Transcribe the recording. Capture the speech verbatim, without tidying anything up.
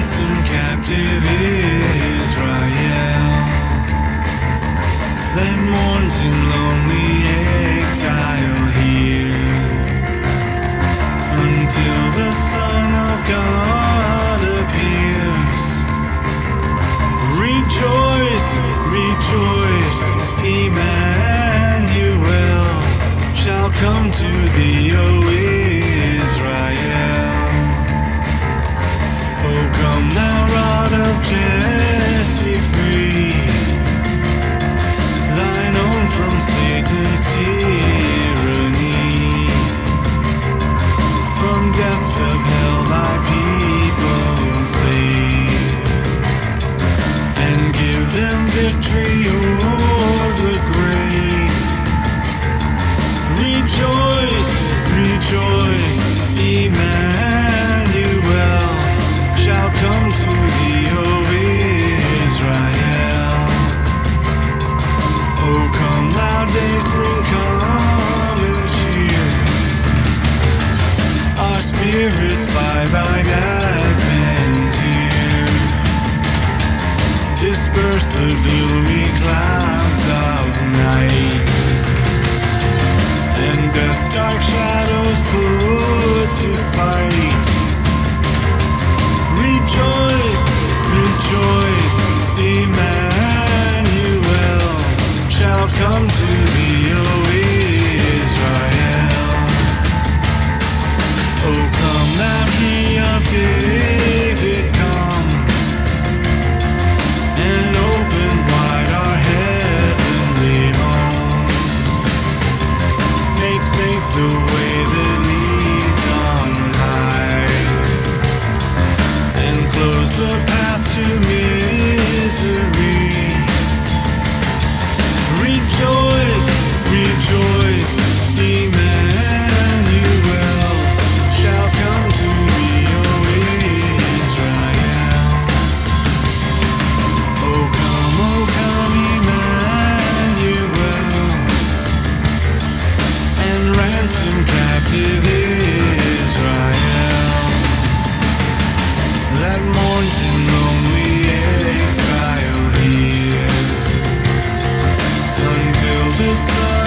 ransom captive Israel that mourns in lonely exile here, until the Son of God appears. Rejoice, rejoice, Emmanuel shall come to thee, O Israel. O come thou rod of Jesse, free thine own from Satan's tyranny. From depths of hell thy people save, and give them victory o'er the grave. Rejoice, rejoice, Emmanuel shall come to thee, O Israel. O come thou day spring, come and cheer our spirits by thine advent here. Disperse the gloomy clouds of night, and death's dark shadows put to fight. Rejoice, rejoice, Emmanuel shall come to thee, O Israel. O come thou He of David, come and open wide our heavenly home. Make safe the way that leads on high, and close the path to misery. Rejoice, rejoice, Emmanuel shall come to thee, O Israel. O come, O come, Emmanuel, and ransom captive Israel that mourns in lonely exile here, until the sun